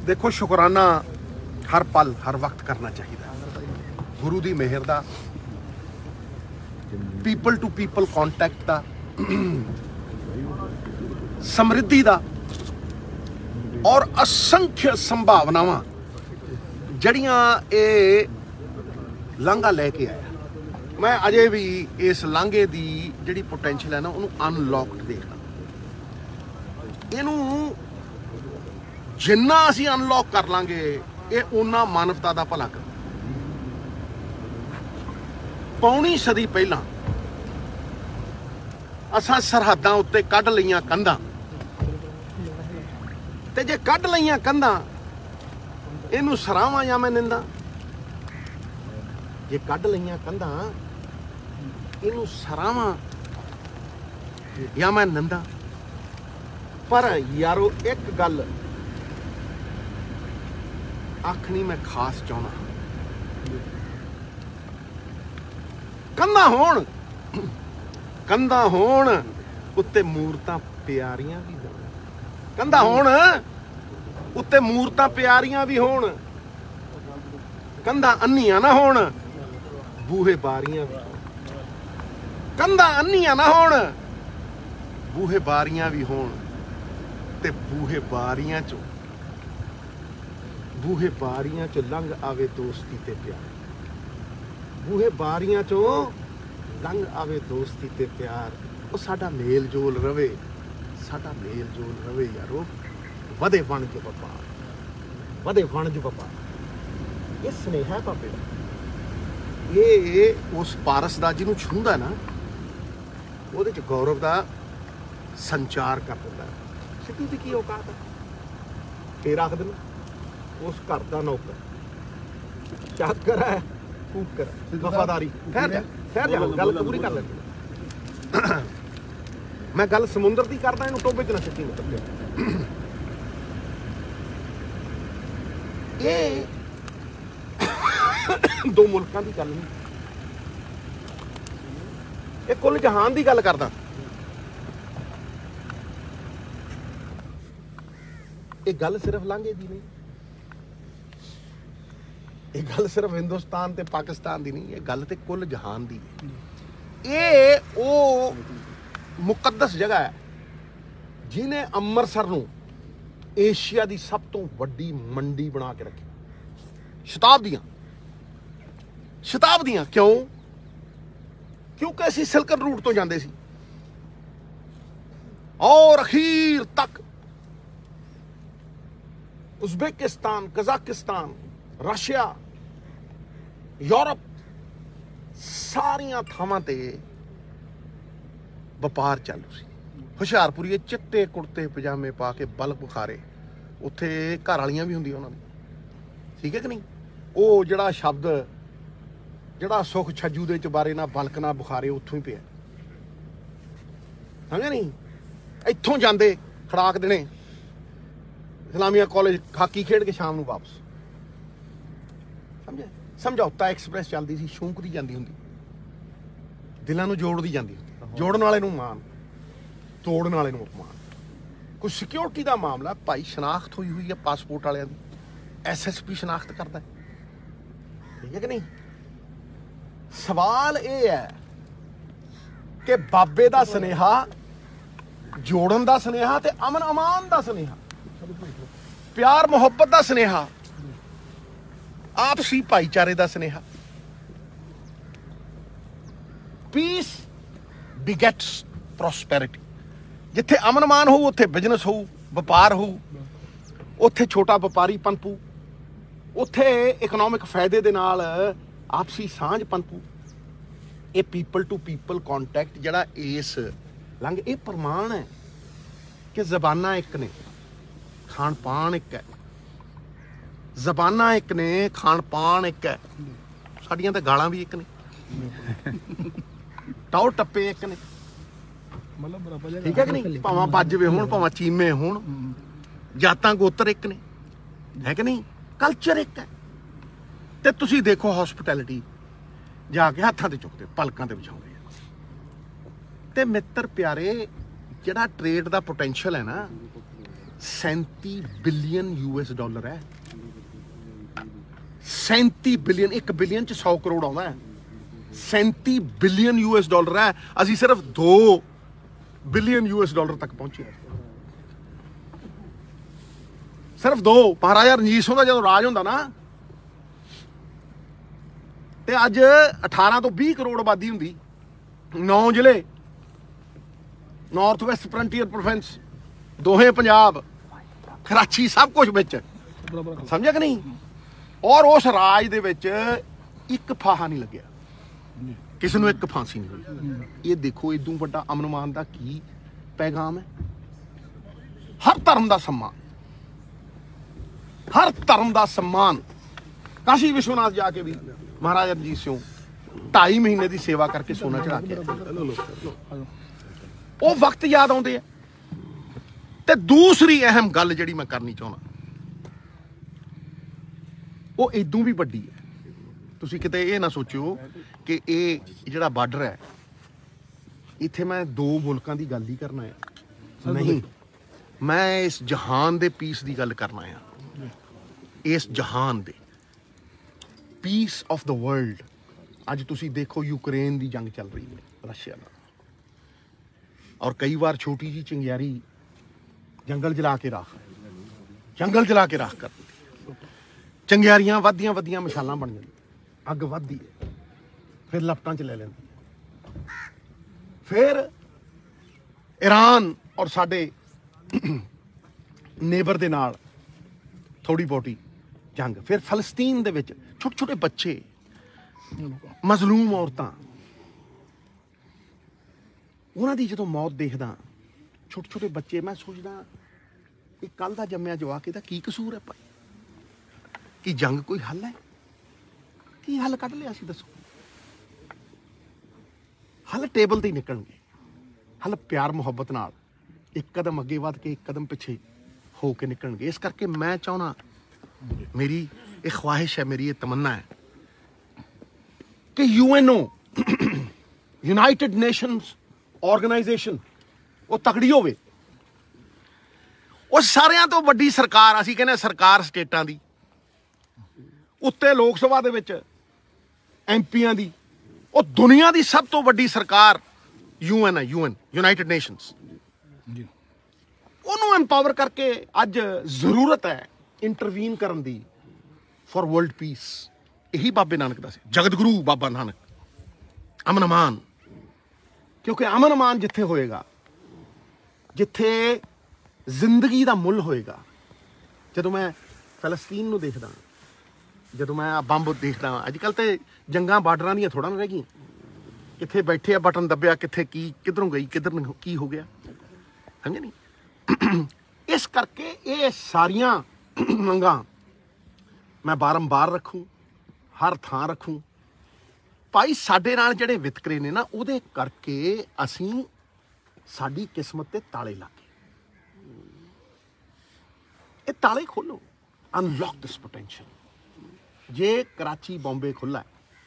देखो शुकराना हर पल हर वक्त करना चाहिए। गुरु दी मेहर दा, पीपल टू पीपल कॉन्टैक्ट दा, समृद्धि दा और असंख्य संभावनावां जड़ियां ये लांघा लैके आया। मैं अजे भी इस लांघे दी जिहड़ी पोटैंशियल है ना उन्होंने अनलॉक्ड देखना। इनू जिन्ना असीं अनलॉक कर लांगे ये उन्ना मानवता दा भला कर। पौनी सदी पहलां असां सरहदां उत्ते कढ लईआं कंधां, ते जे कढ लईआं कंधां इनू सरावां या मैं निंदा। जे कढ लईआं कंधां इनू सरावां या मैं निंदा। पर यारो एक गल आखनी मैं खास चाहना, कंधा होण उत्ते मूरतां प्यारियां भी होण, कंधा होण उत्ते मूरतां प्यारियां भी होण, कंधा अन्नियां ना होण बूहे बारियां भी, कंधा अन्नियां ना होण बूहे बारियां भी होण, ते बूहे बारियां चो लंघ आवे दोस्ती ते प्यार, बूहे बारियां चो लंघ आवे दोस्ती ते प्यार। ਉਹ ਸਾਡਾ ਮੇਲ ਜੋਲ ਰਵੇ, ਸਾਡਾ ਮੇਲ ਜੋਲ ਰਵੇ ਯਾਰੋ। ਵਧੇ ਵਣਜ ਵਪਾਰ, ਵਧੇ ਵਣਜ ਵਪਾਰ। ਇਹ ਸੁਨੇਹਾ ਭਾਪੇ ਦਾ, ਇਹ ਉਸ ਪਾਰਸ ਦਾ ਜਿਹਨੂੰ ਛੂੰਹਦਾ ਨਾ ਉਹਦੇ ਚ ਗੌਰਵ ਦਾ ਸੰਚਾਰ ਕਰ ਦਿੰਦਾ। ਸਿੱਧੂ ਦੀ ਕੀ ਔਕਾਤ ਹੈ? ਫੇਰ ਆਖ ਦਿੰਦਾ ਉਸ ਘਰ ਦਾ ਨੌਕਰ, ਚਾਕਰ ਹੈ, ਕੂਕਰ, ਵਫਾਦਾਰੀ। ਠਹਿਰ ਜਾ, ਗੱਲ ਪੂਰੀ ਕਰ ਲੈ। मैं गल समुंदर की करदा, इनू टोबे च ना सिੱਟੀ मतलब। ये दो मुल्कां की गल नहीं, ये कुल जहान की गल करदा। ये गल सिर्फ लांघे दी नहीं, ये गल सिर्फ हिंदुस्तान ते पाकिस्तान की नहीं, ये गल ते कुल जहान की। ये वो मुकद्दस जगह है जिन्हें अमृतसर नूं एशिया की सब तो वड्डी मंडी बना के रखी। शताब्दियां क्यों? क्योंकि असीं सिल्क रूट तो जांदे सी और अखीर तक उज़्बेकिस्तान, कजाकिस्तान, रशिया, यूरोप सारियां थावां ते ਵਪਾਰ ਚਾਲੂ ਸੀ। ਹੁਸ਼ਿਆਰਪੁਰੀਏ ਚਿੱਟੇ ਕੁੜਤੇ ਪਜਾਮੇ ਪਾ ਕੇ ਬਲਕ ਬੁਖਾਰੇ, ਉੱਥੇ ਘਰ ਵਾਲੀਆਂ ਵੀ ਹੁੰਦੀਆਂ ਉਹਨਾਂ ਦੀ, ਠੀਕ ਹੈ ਕਿ ਨਹੀਂ? ਉਹ ਜਿਹੜਾ ਸ਼ਬਦ ਜਿਹੜਾ ਸੁਖ ਛੱਜੂ ਦੇ ਚਬਾਰੇ ਨਾ ਬਲਕ ਨਾ ਬੁਖਾਰੇ ਉੱਥੋਂ ਹੀ ਪਿਆ, ਸਮਝਿਆ ਨਹੀਂ? ਇੱਥੋਂ ਜਾਂਦੇ ਖੜਾਕ ਦੇਣੇ ਇਸਲਾਮੀਆ ਕਾਲਜ, ਹਾਕੀ ਖੇਡ ਕੇ ਸ਼ਾਮ ਨੂੰ ਵਾਪਸ। ਸਮਝਿਆ? ਸਮਝੌਤਾ ਐਕਸਪ੍ਰੈਸ ਚੱਲਦੀ ਸੀ, ਸ਼ੌਂਕਦੀ ਜਾਂਦੀ ਹੁੰਦੀ, ਦਿਲਾਂ ਨੂੰ ਜੋੜਦੀ ਜਾਂਦੀ ਹੁੰਦੀ। जोड़न वाले नूं मान, तोड़न वाले नूं अपमान। कोई सिक्योरिटी का मामला भाई, शनाख्त हुई हुई है पासपोर्ट वाले की, SSP शनाख्त करता है, ठीक है कि नहीं? सवाल ये है कि बाबे का सुनेहा, जोड़न का सुनेहा ते अमन अमान का सुनेहा, प्यार मुहब्बत का सुनेहा, आपसी भाईचारे का सुनेहा। Piece begets prosperity। जिथे अमन मान हो उत्थे बिजनेस हो, व्यापार हो, उत्थे छोटा व्यापारी पनपू, उत्थे इकनॉमिक फायदे दे नाल आपसी सांझ पनपू। ये पीपल टू पीपल कॉन्टैक्ट जिहड़ा इस लंघ, ये प्रमाण है कि जबाना एक ने, खाण पान एक है। जबाना एक ने, खाण पान एक है। साडियां तां गालां भी एक ने, टौ टप्पे एक ने, ठीक है कि नहीं? भावां बाजवे होण, भावां चीमे होण, जातां गोत्र एक ने, है कि नहीं? कल्चर एक है। ते तुसीं देखो हॉस्पिटैलिटी जाके हत्थां ते चुकदे, पलकां ते विछाउंदे। ते मित्र प्यारे, जिहड़ा ट्रेड दा पोटैंशियल है ना, $37 ਬਿਲੀਅਨ ਹੈ। 37 ਬਿਲੀਅਨ, 1 ਬਿਲੀਅਨ ਚ 100 ਕਰੋੜ ਆਉਂਦਾ ਹੈ। 37 ਬਿਲੀਅਨ ਹੈ। ਅਸੀਂ ਸਿਰਫ 2 ਬਿਲੀਅਨ ਤੱਕ ਪਹੁੰਚੇ, ਸਿਰਫ 2। ਮਹਾਰਾਜਾ ਰਣਜੀਤ ਸਿੰਘ ਦਾ ਜਦੋਂ ਰਾਜ ਹੁੰਦਾ ਨਾ, ਤੇ ਅੱਜ 18 ਤੋਂ 20 ਕਰੋੜ ਆਬਾਦੀ ਹੁੰਦੀ, 9 ਜ਼ਿਲ੍ਹੇ, ਨਾਰਥ ਵੈਸਟ ਫਰੰਟੀਅਰ ਪ੍ਰੋਵਿੰਸ, ਦੋਹੇ ਪੰਜਾਬ, ਕਰਾਚੀ, ਸਭ ਕੁਝ ਵਿੱਚ, ਸਮਝਿਆ ਕਿ ਨਹੀਂ। ਔਰ ਉਸ ਰਾਜ ਦੇ ਵਿੱਚ ਇੱਕ ਫਾਹਾ ਨਹੀਂ ਲੱਗਿਆ, ਕਿਸੇ ਨੂੰ ਇੱਕ ਫਾਂਸੀ ਨਹੀਂ ਹੋਈ। ਇਹ ਦੇਖੋ ਇਦੋਂ ਵੱਡਾ ਅਮਨ ਮਾਨ ਦਾ ਕੀ ਪੈਗਾਮ ਹੈ। ਹਰ ਧਰਮ ਦਾ ਸਨਮਾਨ, ਹਰ ਧਰਮ ਦਾ ਸਨਮਾਨ। ਕਾਸ਼ੀ ਵਿਸ਼ਵਨਾਥ ਜਾ ਕੇ ਵੀ ਮਹਾਰਾਜਾ ਰਣਜੀਤ ਸਿੰਘ 2.5 ਮਹੀਨੇ ਦੀ ਸੇਵਾ ਕਰਕੇ ਸੋਨਾ ਚੜਾ ਕੇ, ਉਹ ਵਕਤ ਯਾਦ ਆਉਂਦੇ ਆ। ਤੇ ਦੂਸਰੀ ਅਹਿਮ ਗੱਲ ਜਿਹੜੀ ਮੈਂ ਕਰਨੀ ਚਾਹੁੰਦਾ, ਉਹ ਇਦੋਂ ਵੀ ਵੱਡੀ ਹੈ। ਤੁਸੀਂ ਕਿਤੇ ਇਹ ਨਾ ਸੋਚਿਓ ਕਿ ਇਹ ਜਿਹੜਾ ਬਾਰਡਰ ਹੈ, ਇੱਥੇ ਮੈਂ 2 ਮੁਲਕਾਂ ਦੀ ਗੱਲ ਹੀ ਕਰਨਾ ਹੈ, ਨਹੀਂ। ਮੈਂ ਇਸ ਜਹਾਨ ਦੇ ਪੀਸ ਦੀ ਗੱਲ ਕਰਨਾ ਹੈ, ਇਸ ਜਹਾਨ ਦੇ ਪੀਸ ਆਫ ਦਾ ਵਰਲਡ। ਅੱਜ ਤੁਸੀਂ ਦੇਖੋ ਯੂਕਰੇਨ ਦੀ ਜੰਗ ਚੱਲ ਰਹੀ ਹੈ ਰਸ਼ੀਆ ਨਾਲ, ਔਰ ਕਈ ਵਾਰ ਛੋਟੀ ਜੀ ਚਿੰਗਿਆਰੀ ਜੰਗਲ ਜਲਾ ਕੇ ਰਾਖ ਕਰ ਦਿੰਦੀ। ਚੰਗਿਆਰੀਆਂ ਵੱਧਦੀਆਂ ਮਸ਼ਾਲਾਂ ਬਣ ਜਾਂਦੀਆਂ, ਅੱਗ ਵੱਧਦੀ ਹੈ, ਫਿਰ ਲਪਟਾਂ 'ਚ ਲੈ ਲੈਂਦੀ। ਫਿਰ ਈਰਾਨ ਔਰ ਸਾਡੇ ਨੇਬਰ ਦੇ ਨਾਲ ਥੋੜੀ ਬਹੁਤੀ ਜੰਗ। ਫਿਰ ਫਲਸਤੀਨ ਦੇ ਵਿੱਚ ਛੋਟੇ ਬੱਚੇ, ਮਜ਼ਲੂਮ ਔਰਤਾਂ, ਉਹਨਾਂ ਦੀ ਜਦੋਂ ਮੌਤ ਦੇਖਦਾ, ਛੋਟੇ ਬੱਚੇ, ਮੈਂ ਸੋਚਦਾ ਇਹ ਕੱਲ ਦਾ ਜੰਮਿਆ ਜਵਾਕ, ਇਹਦਾ ਕੀ ਕਸੂਰ ਹੈ ਭਾਈ? ਕੀ ਜੰਗ ਕੋਈ ਹੱਲ ਹੈ? ਕੀ ਹੱਲ ਕੱਢ ਲਿਆ ਸੀ ਦੱਸੋ? ਹੱਲ ਟੇਬਲ ਤੇ ਹੀ ਨਿਕਲਣਗੇ। ਹੱਲ ਪਿਆਰ ਮੁਹੱਬਤ ਨਾਲ, ਇੱਕ ਕਦਮ ਅੱਗੇ ਵੱਧ ਕੇ ਇੱਕ ਕਦਮ ਪਿੱਛੇ ਹੋ ਕੇ ਨਿਕਲਣਗੇ। ਇਸ ਕਰਕੇ ਮੈਂ ਚਾਹੁੰਦਾ, ਮੇਰੀ ਇਹ ਖਵਾਹਿਸ਼ ਹੈ, ਮੇਰੀ ਇਹ ਤਮੰਨਾ ਹੈ ਕਿ UNO, ਯੂਨਾਈਟਿਡ ਨੇਸ਼ਨਸ ਆਰਗੇਨਾਈਜੇਸ਼ਨ, ਉਹ ਤਕੜੀ ਹੋਵੇ। ਉਹ ਸਾਰਿਆਂ ਤੋਂ ਵੱਡੀ ਸਰਕਾਰ, ਅਸੀਂ ਕਹਿੰਦੇ ਸਰਕਾਰ ਸਟੇਟਾਂ ਦੀ, ਉੱਤੇ ਲੋਕ ਸਭਾ ਦੇ ਵਿੱਚ MPਆਂ ਦੀ, ਉਹ ਦੁਨੀਆ ਦੀ ਸਭ ਤੋਂ ਵੱਡੀ ਸਰਕਾਰ UN ਹੈ, ਯੂਨਾਈਟਿਡ ਨੇਸ਼ਨਸ। ਉਹਨੂੰ ਐਮਪਾਵਰ ਕਰਕੇ ਅੱਜ ਜ਼ਰੂਰਤ ਹੈ ਇੰਟਰਵੀਨ ਕਰਨ ਦੀ ਫॉर ਵਰਲਡ ਪੀਸ। ਇਹੀ ਬਾਬੇ ਨਾਨਕ ਦਾ ਸੀ, ਜਗਤ ਗੁਰੂ ਬਾਬਾ ਨਾਨਕ, ਅਮਨ ਅਮਾਨ। ਕਿਉਂਕਿ ਅਮਨ ਅਮਾਨ ਜਿੱਥੇ ਹੋਏਗਾ, ਜਿੱਥੇ ਜ਼ਿੰਦਗੀ ਦਾ ਮੁੱਲ ਹੋਏਗਾ। ਜਦੋਂ ਮੈਂ ਫਲਸਤੀਨ ਨੂੰ ਦੇਖਦਾ, ਜਦੋਂ ਮੈਂ ਬੰਬ ਦੇਖਦਾ, ਅੱਜ ਕੱਲ੍ਹ ਤੇ ਜੰਗਾਂ ਬਾਰਡਰਾਂ ਦੀਆਂ ਥੋੜ੍ਹਾ ਨਾ ਰਹਿ ਗਈਆਂ। ਕਿੱਥੇ ਬੈਠੇ ਆ, ਬਟਨ ਦੱਬਿਆ, ਕਿੱਥੇ ਕੀ, ਕਿੱਧਰੋਂ ਗਈ, ਕਿੱਧਰ ਕੀ ਹੋ ਗਿਆ, ਸਮਝੇ ਨਹੀਂ। ਇਸ ਕਰਕੇ ਇਹ ਸਾਰੀਆਂ ਮੰਗਾਂ ਮੈਂ ਬਾਰੰਬਾਰ ਰੱਖੂੰ, ਹਰ ਥਾਂ ਰੱਖੂੰ ਭਾਈ। ਸਾਡੇ ਨਾਲ ਜਿਹੜੇ ਵਿਤਕਰੇ ਨੇ ਨਾ, ਉਹਦੇ ਕਰਕੇ ਅਸੀਂ, ਸਾਡੀ ਕਿਸਮਤ ਤੇ ਤਾਲੇ ਲੱਗੇ। ਇਹ ਤਾਲੇ ਖੋਲੋ, ਅਨਲੌਕ ਦਿਸ ਪੋਟੈਂਸ਼ੀਅਲ। ਜੇ ਕਰਾਚੀ ਬੰਬੇ ਖੁੱਲਾ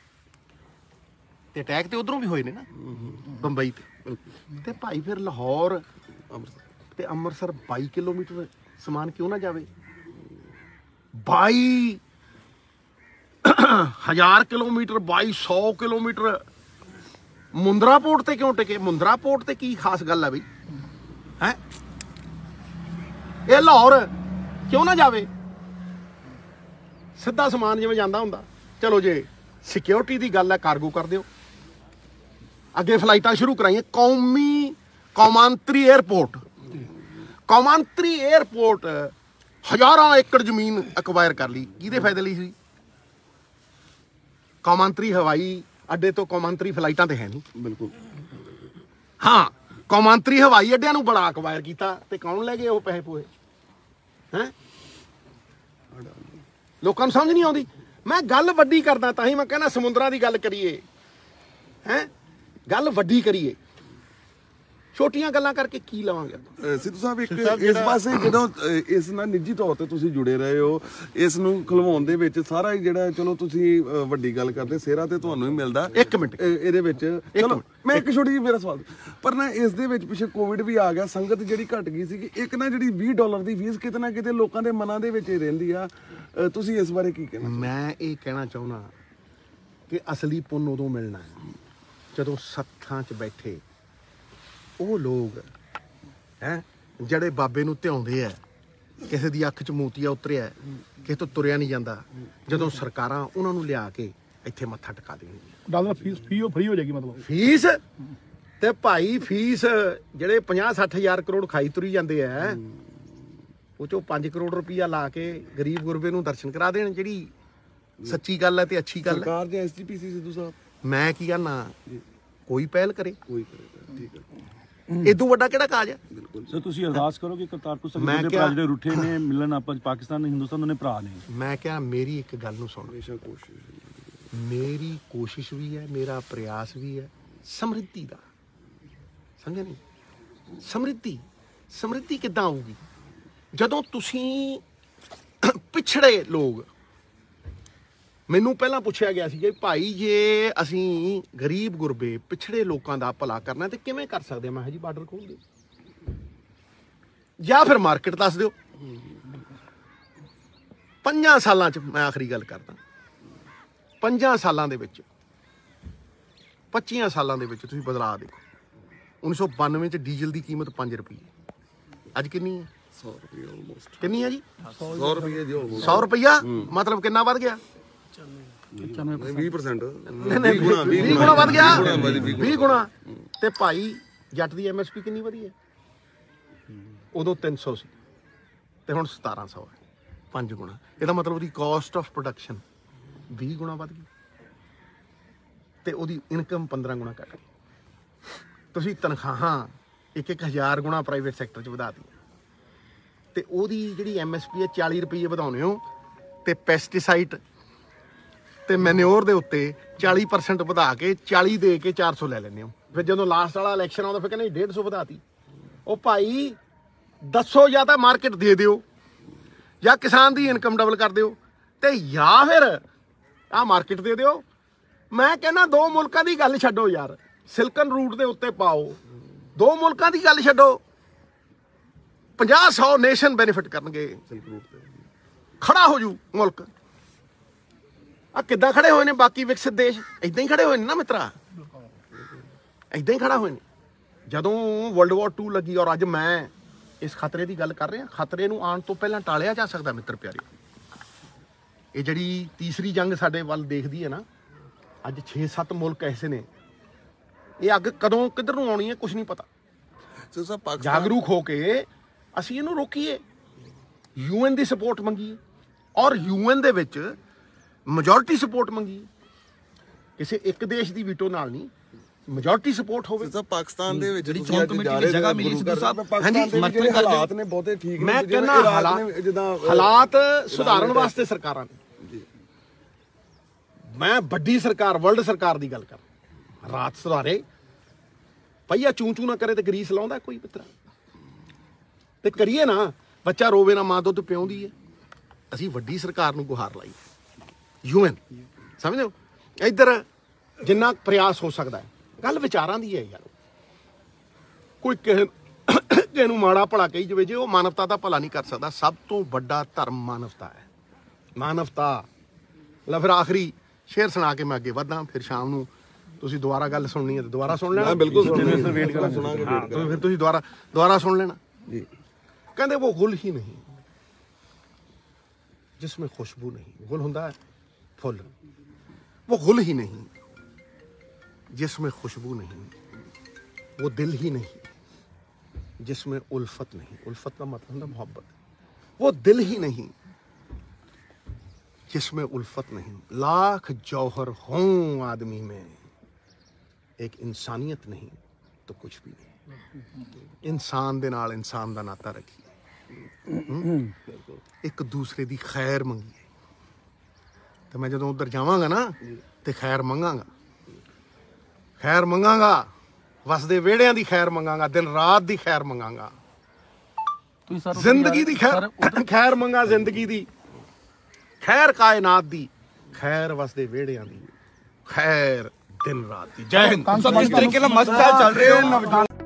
ਤੇ ਅਟੈਕ ਤੇ ਉਧਰੋਂ ਵੀ ਹੋਏ ਨੇ ਨਾ, ਬੰਬਈ ਤੇ ਭਾਈ ਫਿਰ ਲਾਹੌਰ ਤੇ ਅੰਮ੍ਰਿਤਸਰ 22 ਕਿਲੋਮੀਟਰ ਸਮਾਨ ਕਿਉਂ ਨਾ ਜਾਵੇ? 22,000 ਕਿਲੋਮੀਟਰ, 2200 ਕਿਲੋਮੀਟਰ ਮੁੰਦਰਾ ਪੋਰਟ ਤੇ ਕਿਉਂ ਟਿਕੇ? ਮੁੰਦਰਾ ਪੋਰਟ ਤੇ ਕੀ ਖਾਸ ਗੱਲ ਹੈ ਬਈ? ਹੈ ਇਹ ਲਾਹੌਰ ਕਿਉਂ ਨਾ ਜਾਵੇ? ਸਿੱਧਾ ਸਮਾਨ ਜਿਵੇਂ ਜਾਂਦਾ ਹੁੰਦਾ। ਚਲੋ ਜੇ ਸਿਕਿਉਰਿਟੀ ਦੀ ਗੱਲ ਹੈ, ਕਾਰਗੋ ਕਰ ਦਿਓ। ਅੱਗੇ ਫਲਾਈਟਾਂ ਸ਼ੁਰੂ ਕਰਾਈਆਂ। ਕੌਮਾਂਤਰੀ ਏਅਰਪੋਰਟ, ਹਜ਼ਾਰਾਂ ਏਕੜ ਜ਼ਮੀਨ ਅਕਵਾਇਰ ਕਰ ਲਈ। ਕਿਹਦੇ ਫਾਇਦੇ ਲਈ ਸੀ? ਕੌਮਾਂਤਰੀ ਹਵਾਈ ਅੱਡੇ ਤੋਂ ਕੌਮਾਂਤਰੀ ਫਲਾਈਟਾਂ ਤੇ ਹੈ ਨਹੀਂ। ਬਿਲਕੁਲ ਹਾਂ, ਕੌਮਾਂਤਰੀ ਹਵਾਈ ਅੱਡਿਆਂ ਨੂੰ ਬੜਾ ਅਕਵਾਇਰ ਕੀਤਾ ਤੇ ਕੌਣ ਲੈ ਗਏ ਉਹ ਪੈਸੇ ਪੂਏ? ਹੈ ਲੋਕਾਂ ਨੂੰ ਸਮਝ ਨਹੀਂ ਆਉਂਦੀ। ਮੈਂ ਗੱਲ ਵੱਡੀ ਕਰਦਾ, ਤਾਂ ਹੀ ਮੈਂ ਕਹਿੰਦਾ ਸਮੁੰਦਰਾਂ ਦੀ ਗੱਲ ਕਰੀਏ, ਹੈ ਗੱਲ ਵੱਡੀ ਕਰੀਏ। ਛੋਟੀਆਂ ਗੱਲਾਂ ਕਰਕੇ ਕੀ ਲਵਾਂਗੇ। ਸਿੱਧੂ ਸਾਹਿਬ ਇੱਕ ਇਸ ਪਾਸੇ ਜਦੋਂ ਇਸ ਨਾਲ ਨਿੱਜੀ ਤੌਰ ਤੇ ਤੁਸੀਂ ਜੁੜੇ ਰਹੇ ਹੋ, ਇਸ ਨੂੰ ਖਲਵਾਉਣ ਦੇ ਵਿੱਚ ਸਾਰਾ ਜਿਹੜਾ ਚਲੋ ਤੁਸੀਂ ਵੱਡੀ ਗੱਲ ਕਰਦੇ ਸਿਹਰਾ ਤੇ ਤੁਹਾਨੂੰ ਹੀ ਮਿਲਦਾ। ਇੱਕ ਮਿੰਟ ਇਹਦੇ ਵਿੱਚ ਚਲੋ ਮੈਂ ਇੱਕ ਛੋਟੀ ਜਿਹੀ ਮੇਰਾ ਸਵਾਲ, ਪਰ ਨਾ ਇਸ ਦੇ ਵਿੱਚ ਪਿੱਛੇ ਕੋਵਿਡ ਵੀ ਆ ਗਿਆ, ਸੰਗਤ ਜਿਹੜੀ ਘਟ ਗਈ ਸੀ, ਇੱਕ ਨਾ ਜਿਹੜੀ $20 ਦੀ ਫੀਸ ਕਿਤੇ ਨਾ ਕਿਤੇ ਲੋਕਾਂ ਦੇ ਮਨਾਂ ਦੇ ਵਿੱਚ ਹੀ ਰਹਿੰਦੀ ਆ, ਤੁਸੀਂ ਇਸ ਬਾਰੇ ਕੀ ਕਹਿਣਾ? ਮੈਂ ਇਹ ਕਹਿਣਾ ਚਾਹੁੰਦਾ ਕਿ ਅਸਲੀ ਪੁੰਨ ਉਦੋਂ ਮਿਲਣਾ ਜਦੋਂ ਸੱਥਾਂ 'ਚ ਬੈਠੇ ਉਹ ਲੋਕ ਹੈ ਜਿਹੜੇ ਬਾਬੇ ਨੂੰ ਧਿਆਉਂਦੇ ਆ, ਕਿਸੇ ਦੀ ਅੱਖ 'ਚ ਮੋਤੀਆ ਉਤਰਿਆ, ਕਿਸੇ ਤੋਂ ਤੁਰਿਆ ਨਹੀਂ ਜਾਂਦਾ, ਜਦੋਂ ਸਰਕਾਰਾਂ ਉਹਨਾਂ ਨੂੰ ਲਿਆ ਕੇ ਇੱਥੇ ਮੱਥਾ ਟਿਕਾ ਦੇਣਗੀਆਂ। ਫੀ ਫ੍ਰੀ ਹੋ ਜਾਏਗੀ, ਮਤਲਬ ਫੀਸ ਤੇ ਭਾਈ ਫੀਸ ਜਿਹੜੇ 50-60 ਹਜ਼ਾਰ ਕਰੋੜ ਖਾਈ ਤੁਰੀ ਜਾਂਦੇ ਆ, ਉਹ ਚੋਂ 5 ਕਰੋੜ ਰੁਪਈਆ ਲਾ ਕੇ ਗਰੀਬ ਗੁਰਬੇ ਨੂੰ ਦਰਸ਼ਨ ਕਰਾ ਦੇਣ, ਜਿਹੜੀ ਸੱਚੀ ਗੱਲ ਹੈ ਤੇ ਅੱਛੀ ਗੱਲ ਹੈ। ਸਰਕਾਰ ਜਾਂ SGPC ਸਿੱਧੂ ਸਾਹਿਬ, ਮੈਂ ਕੀ ਕਹਿਣਾ, ਕੋਈ ਪਹਿਲ ਕਰੇ, ਕੋਈ ਕਰੇ, ਠੀਕ ਹੈ। ਇਦੋਂ ਵੱਡਾ ਕਿਹੜਾ ਕਾਜ ਹੈ? ਸਰ ਤੁਸੀਂ ਅਰਦਾਸ ਕਰੋ ਕਿ ਕਰਤਾਰਪੁਰ ਸਾਹਿਬ ਦੇ ਭਰਾ ਜਿਹੜੇ ਰੁੱਠੇ ਨੇ ਮਿਲਣ, ਆਪਾਂ ਪਾਕਿਸਤਾਨ ਹਿੰਦੁਸਤਾਨ ਦੋਨੇ ਭਰਾ ਨੇ। ਮੈਂ ਕਿਹਾ ਮੇਰੀ ਇੱਕ ਗੱਲ ਨੂੰ ਸੁਣ, ਹਮੇਸ਼ਾ ਕੋਸ਼ਿਸ਼, ਮੇਰੀ ਕੋਸ਼ਿਸ਼ ਵੀ ਹੈ, ਮੇਰਾ ਪ੍ਰਯਾਸ ਵੀ ਹੈ ਸਮਰਿੱਧੀ ਦਾ, ਸਮਝੇ ਨਹੀਂ? ਸਮਰਿੱਧੀ ਕਿੱਦਾਂ ਆਊਗੀ ਜਦੋਂ ਤੁਸੀਂ ਪਿਛੜੇ ਲੋਕ, ਮੈਨੂੰ ਪਹਿਲਾਂ ਪੁੱਛਿਆ ਗਿਆ ਸੀ ਕਿ ਭਾਈ ਜੇ ਅਸੀਂ ਗਰੀਬ ਗੁਰਬੇ ਪਿਛੜੇ ਲੋਕਾਂ ਦਾ ਭਲਾ ਕਰਨਾ ਤੇ ਕਿਵੇਂ ਕਰ ਸਕਦੇ ਹਾਂ? ਮੈਂ ਕਿਹਾ ਜੀ ਬਾਰਡਰ ਖੋਲ ਦਿਓ ਜਾਂ ਫਿਰ ਮਾਰਕੀਟ ਦੱਸ ਦਿਓ। 5 ਸਾਲਾਂ 'ਚ, ਮੈਂ ਆਖਰੀ ਗੱਲ ਕਰਦਾ, 5 ਸਾਲਾਂ ਦੇ ਵਿੱਚ, 25 ਸਾਲਾਂ ਦੇ ਵਿੱਚ ਤੁਸੀਂ ਬਦਲਾਅ ਦੇਖੋ। 1992 'ਚ ਡੀਜ਼ਲ ਦੀ ਕੀਮਤ 5 ਰੁਪਏ, ਅੱਜ ਕਿੰਨੀ ਹੈ? 100 ਰੁਪਏ ਆਲਮੋਸਟ। ਕਿੰਨੀ ਹੈ ਜੀ? 100 ਰੁਪਏ ਜੀ, 100 ਰੁਪਇਆ। ਮਤਲਬ ਕਿੰਨਾ ਵੱਧ ਗਿਆ? 20%, 20 ਗੁਣਾ ਵੱਧ ਗਿਆ, 20 ਗੁਣਾ। ਤੇ ਭਾਈ ਜੱਟ ਦੀ MSP ਕਿੰਨੀ ਵਧੀ ਹੈ? ਉਦੋਂ 300 ਸੀ ਤੇ ਹੁਣ 1700 ਹੈ, 5 ਗੁਣਾ। ਇਹਦਾ ਮਤਲਬ ਉਹਦੀ ਕਾਸਟ ਆਫ ਪ੍ਰੋਡਕਸ਼ਨ 20 ਗੁਣਾ ਵੱਧ ਗਈ ਤੇ ਉਹਦੀ ਇਨਕਮ 15 ਗੁਣਾ ਘਟ ਗਈ। ਤੁਸੀਂ ਤਨਖਾਹਾਂ 1-1000 ਗੁਣਾ ਪ੍ਰਾਈਵੇਟ ਸੈਕਟਰ 'ਚ ਵਧਾ ਦਿੱਤੀ ਤੇ ਉਹਦੀ ਜਿਹੜੀ MSP ਹੈ 40 ਰੁਪਏ ਵਧਾਉਣੇ ਹੋ ਤੇ ਪੈਸਟੀਸਾਈਡ ਤੇ ਮੈਨਿਓਰ ਦੇ ਉੱਤੇ 40% ਵਧਾ ਕੇ 40 ਦੇ ਕੇ 400 ਲੈ ਲੈਂਦੇ ਹੋ। ਫਿਰ ਜਦੋਂ ਲਾਸਟ ਵਾਲਾ ਇਲੈਕਸ਼ਨ ਆਉਂਦਾ ਫਿਰ ਕਹਿੰਦੇ 150 ਵਧਾਤੀ। ਉਹ ਭਾਈ ਦੱਸੋ, ਜਾਂ ਤਾਂ ਮਾਰਕੀਟ ਦੇ ਦਿਓ ਜਾਂ ਕਿਸਾਨ ਦੀ ਇਨਕਮ ਡਬਲ ਕਰ ਦਿਓ ਤੇ ਜਾਂ ਫਿਰ ਆਹ ਮਾਰਕੀਟ ਦੇ ਦਿਓ। ਮੈਂ ਕਹਿੰਦਾ ਦੋ ਮੁਲਕਾਂ ਦੀ ਗੱਲ ਛੱਡੋ ਯਾਰ, ਸਿਲਕਨ ਰੂਟ ਦੇ ਉੱਤੇ ਪਾਓ, ਦੋ ਮੁਲਕਾਂ ਦੀ ਗੱਲ ਛੱਡੋ, 50-100 ਨੇਸ਼ਨ ਬੈਨੀਫਿਟ ਕਰਨਗੇ, ਖੜਾ ਹੋ ਜੂ ਮੁਲਕ। ਆ ਕਿੱਦਾਂ ਖੜੇ ਹੋਏ ਨੇ ਬਾਕੀ ਵਿਕਸਿਤ ਦੇਸ਼? ਏਦਾਂ ਹੀ ਖੜੇ ਹੋਏ ਨੇ ਨਾ ਮਿੱਤਰਾ, ਏਦਾਂ ਹੀ ਖੜਾ ਹੋਏ ਨੇ। ਜਦੋਂ World War II ਲੱਗੀ, ਔਰ ਅੱਜ ਮੈਂ ਇਸ ਖਤਰੇ ਦੀ ਗੱਲ ਕਰ ਰਿਹਾ, ਖਤਰੇ ਨੂੰ ਆਉਣ ਤੋਂ ਪਹਿਲਾਂ ਟਾਲਿਆ ਜਾ ਸਕਦਾ ਮਿੱਤਰ ਪਿਆਰੇ। ਇਹ ਜਿਹੜੀ ਤੀਸਰੀ ਜੰਗ ਸਾਡੇ ਵੱਲ ਦੇਖਦੀ ਹੈ ਨਾ, ਅੱਜ 6-7 ਮੁਲਕ ਐਸੇ ਨੇ, ਇਹ ਅੱਗ ਕਦੋਂ ਕਿੱਧਰ ਨੂੰ ਆਉਣੀ ਹੈ ਕੁਝ ਨਹੀਂ ਪਤਾ। ਜਾਗਰੂਕ ਹੋ ਕੇ ਅਸੀਂ ਇਹਨੂੰ ਰੋਕੀਏ, UN ਦੀ ਸਪੋਰਟ ਮੰਗੀਏ, ਔਰ UN ਦੇ ਵਿੱਚ ਮੈਜੋਰਟੀ ਸਪੋਰਟ ਮੰਗੀਏ, ਕਿਸੇ ਇੱਕ ਦੇਸ਼ ਦੀ ਵੀਟੋ ਨਾਲ ਨਹੀਂ, ਮੈਜੋਰਟੀ ਸਪੋਰਟ ਹੋਵੇ। ਪਾਕਿਸਤਾਨ ਦੇ ਵਿੱਚ ਜਿਹੜੀ ਚੋਣ ਕਮੇਟੀ ਦੀ ਜਗ੍ਹਾ ਮਿਲੀ ਸਿੱਧੂ ਸਾਹਿਬ, ਹਾਲਾਤ ਨੇ ਬਹੁਤੇ ਠੀਕ ਨੇ। ਮੈਂ ਕਹਿੰਦਾ ਹਾਲਾਤ ਸੁਧਾਰਨ ਵਾਸਤੇ ਸਰਕਾਰਾਂ ਨੇ, ਮੈਂ ਵੱਡੀ ਸਰਕਾਰ ਵਰਲਡ ਸਰਕਾਰ ਦੀ ਗੱਲ ਕਰ, ਰਾਤ ਸੁਧਾਰੇ, ਪਈਆ ਚੂੰ ਚੂੰ ਨਾ ਕਰੇ ਤੇ ਗਰੀਸ ਲਾਉਂਦਾ ਕੋਈ ਮਿੱਤਰਾ, ਤੇ ਕਰੀਏ ਨਾ, ਬੱਚਾ ਰੋਵੇ ਨਾ ਮਾਂ ਦੁੱਧ ਪਿਆਉਂਦੀ ਹੈ। ਅਸੀਂ ਵੱਡੀ ਸਰਕਾਰ ਨੂੰ ਗੁਹਾਰ ਲਾਈ, UN, ਸਮਝਦੇ ਹੋ? ਇੱਧਰ ਜਿੰਨਾ ਪ੍ਰਯਾਸ ਹੋ ਸਕਦਾ ਹੈ, ਗੱਲ ਵਿਚਾਰਾਂ ਦੀ ਹੈ ਯਾਰ। ਕੋਈ ਕਿਸੇ ਨੂੰ ਮਾੜਾ ਭਲਾ ਕਹੀ ਜਾਵੇ, ਜੇ ਉਹ ਮਾਨਵਤਾ ਦਾ ਭਲਾ ਨਹੀਂ ਕਰ ਸਕਦਾ। ਸਭ ਤੋਂ ਵੱਡਾ ਧਰਮ ਮਾਨਵਤਾ ਹੈ, ਮਾਨਵਤਾ। ਲੈ ਫਿਰ ਆਖਰੀ ਸ਼ੇਰ ਸੁਣਾ ਕੇ ਮੈਂ ਅੱਗੇ ਵਧਾਂ, ਫਿਰ ਸ਼ਾਮ ਨੂੰ ਤੁਸੀਂ ਦੁਬਾਰਾ ਗੱਲ ਸੁਣਨੀ ਹੈ ਤੇ ਦੁਬਾਰਾ ਸੁਣ ਲੈਣਾ। ਬਿਲਕੁਲ ਵੇਟ ਕਰਾਂਗੇ, ਫਿਰ ਤੁਸੀਂ ਦੁਬਾਰਾ ਸੁਣ ਲੈਣਾ ਜੀ। ਕਹਿੰਦੇ ਉਹ ਗੁਲ ਹੀ ਨਹੀਂ जिसमें खुशबू नहीं, गुल हुंदा है फुल, वो गुल ही नहीं जिसमें खुशबू नहीं, वो दिल ही नहीं जिसमें उल्फत नहीं। उल्फत का मतलब होता मोहब्बत, वो दिल ही नहीं जिसमें उल्फत नहीं। लाख जौहर हों आदमी में, एक इंसानियत नहीं तो कुछ भी नहीं। इंसान दे नाल इंसान दा नाता रखिए, एक दूसरे की खैर मंगीए। तो मैं जो उधर जावांगा ना तो खैर मंगांगा ਵਸਦੇ ਵਿਹੜਿਆਂ ਦੀ ਖੈਰ ਮੰਗਾਂਗਾ, ਦਿਨ ਰਾਤ ਦੀ ਖੈਰ ਮੰਗਾਂਗਾ, ਤੁਸੀਂ ਸਰ ਜ਼ਿੰਦਗੀ ਦੀ ਖੈਰ ਮੰਗਾ, ਜ਼ਿੰਦਗੀ ਦੀ ਖੈਰ, ਕਾਇਨਾਤ ਦੀ ਖੈਰ, ਵਸਦੇ ਵਿਹੜਿਆਂ ਦੀ ਖੈਰ, ਦਿਨ ਰਾਤ ਦੀ। ਜੈ ਹਿੰਦ। ਕਿਸ ਤਰੀਕੇ ਨਾਲ ਮਸਤ ਚੱਲ ਰਹੇ ਹੋ।